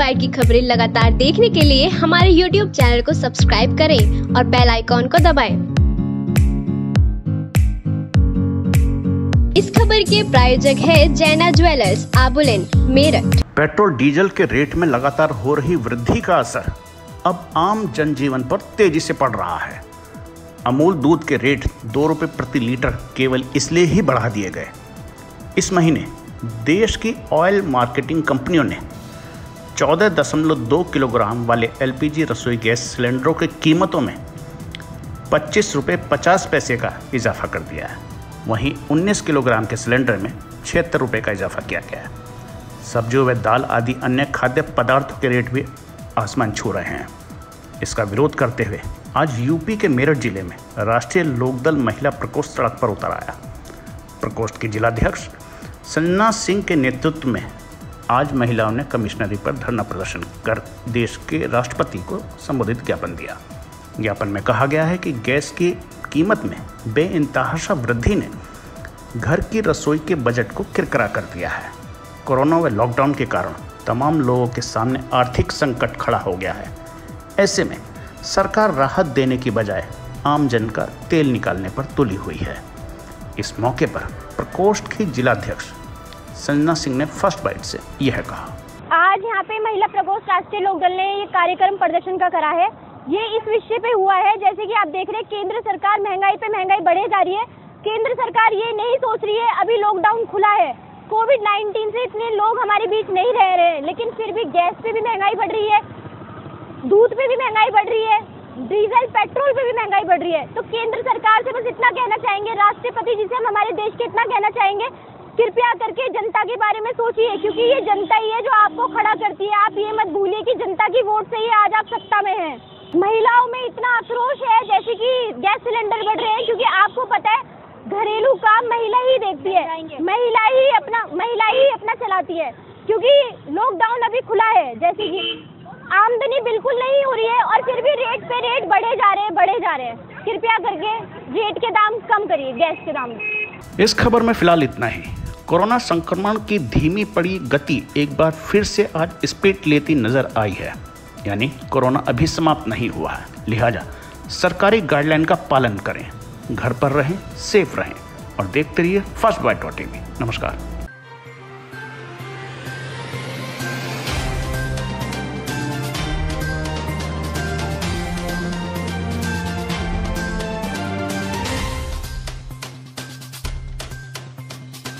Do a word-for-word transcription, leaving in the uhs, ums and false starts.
Bite की खबरें लगातार देखने के लिए हमारे यूट्यूब चैनल को सब्सक्राइब करें और बेल आइकॉन को दबाएं। इस खबर के प्रायोजक है Jaina jewellers, Abulane, Meerut. Petrol diesel के रेट में लगातार हो रही वृद्धि का असर अब आम जनजीवन पर तेजी से पड़ रहा है। अमूल दूध के रेट दो रुपये प्रति लीटर केवल इसलिए ही बढ़ा दिए गए। इस महीने देश की ऑयल मार्केटिंग कंपनियों ने चौदह दशमलव दो किलोग्राम वाले एलपीजी रसोई गैस सिलेंडरों की कीमतों में पच्चीस रुपये पचास पैसे का इजाफा कर दिया है। वहीं उन्नीस किलोग्राम के सिलेंडर में छिहत्तर रुपये का इजाफा किया गया है। सब्जियों व दाल आदि अन्य खाद्य पदार्थों के रेट भी आसमान छू रहे हैं। इसका विरोध करते हुए आज यूपी के मेरठ जिले में राष्ट्रीय लोकदल महिला प्रकोष्ठ सड़क पर उतर आया। प्रकोष्ठ की जिलाध्यक्ष संजना सिंह के नेतृत्व में आज महिलाओं ने कमिश्नरी पर धरना प्रदर्शन कर देश के राष्ट्रपति को संबोधित ज्ञापन दिया। ज्ञापन में कहा गया है कि गैस की कीमत में बेइंतहा वृद्धि ने घर की रसोई के बजट को किरकिरा कर दिया है। कोरोना व लॉकडाउन के कारण तमाम लोगों के सामने आर्थिक संकट खड़ा हो गया है। ऐसे में सरकार राहत देने की बजाय आम जन का तेल निकालने पर तुली हुई है। इस मौके पर प्रकोष्ठ की जिलाध्यक्ष संजना सिंह ने फर्स्ट बाइट से यह कहा। आज यहाँ पे महिला प्रकोष्ठ राष्ट्रीय लोकदल ने ये कार्यक्रम प्रदर्शन का करा है। ये इस विषय पे हुआ है, जैसे कि आप देख रहे हैं केंद्र सरकार महंगाई पे महंगाई बढ़े जा रही है। केंद्र सरकार ये नहीं सोच रही है, अभी लॉकडाउन खुला है, कोविड नाइन्टीन से इतने लोग हमारे बीच नहीं रह रहे, लेकिन फिर भी गैस पे भी महंगाई बढ़ रही है, दूध पे भी महंगाई बढ़ रही है, डीजल पेट्रोल पे भी महंगाई बढ़ रही है। तो केंद्र सरकार से बस इतना कहना चाहेंगे, राष्ट्रपति जी से हम हमारे देश के इतना कहना चाहेंगे, कृपया करके जनता के बारे में सोचिए, क्योंकि ये जनता ही है जो आपको खड़ा करती है। आप ये मत भूलिए कि जनता की वोट से ही आज आप सत्ता में हैं। महिलाओं में इतना आक्रोश है, जैसे कि गैस सिलेंडर बढ़ रहे हैं, क्योंकि आपको पता है घरेलू काम महिला ही देखती है, महिला ही अपना महिला ही अपना चलाती है, क्योंकि लॉकडाउन अभी खुला है, जैसे कि आमदनी बिल्कुल नहीं हो रही है और फिर भी रेट पे रेट बढ़े जा रहे हैं बढ़े जा रहे हैं। कृपया करके रेट के दाम कम करिए, गैस के दाम। इस खबर में फिलहाल इतना ही। कोरोना संक्रमण की धीमी पड़ी गति एक बार फिर से आज स्पीड लेती नजर आई है, यानी कोरोना अभी समाप्त नहीं हुआ है। लिहाजा सरकारी गाइडलाइन का पालन करें, घर पर रहें, सेफ रहें और देखते रहिए फर्स्ट बाइट डॉट टीवी। नमस्कार।